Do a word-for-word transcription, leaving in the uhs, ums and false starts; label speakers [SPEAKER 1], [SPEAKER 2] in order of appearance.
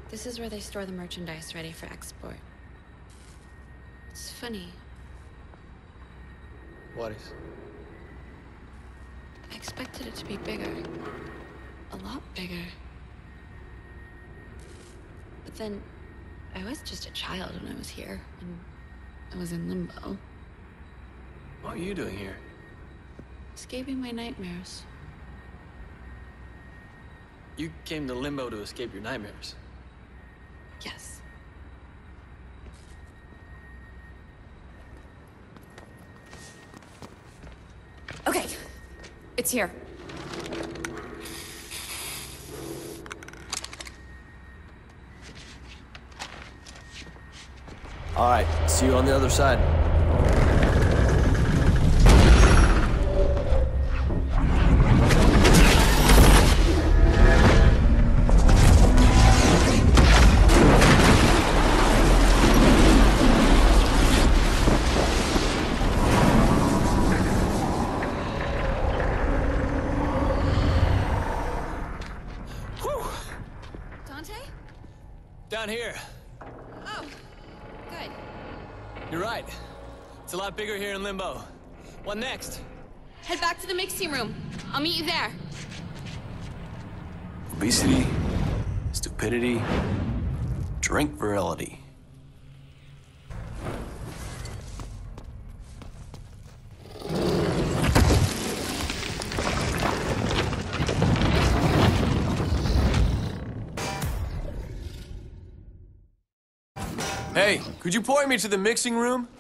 [SPEAKER 1] This is where they store the merchandise ready for export. It's funny.
[SPEAKER 2] What is?
[SPEAKER 1] I expected it to be bigger. A lot bigger. But then, I was just a child when I was here, and I was in limbo.
[SPEAKER 2] What are you doing here?
[SPEAKER 1] Escaping my nightmares.
[SPEAKER 2] You came to Limbo to escape your nightmares.
[SPEAKER 1] Yes. Okay. It's here.
[SPEAKER 2] All right, see you on the other side. Down here.
[SPEAKER 1] Oh, good.
[SPEAKER 2] You're right. It's a lot bigger here in Limbo. What next?
[SPEAKER 1] Head back to the mixing room. I'll meet you there.
[SPEAKER 2] Obesity, stupidity, drink virility. Hey, could you point me to the mixing room?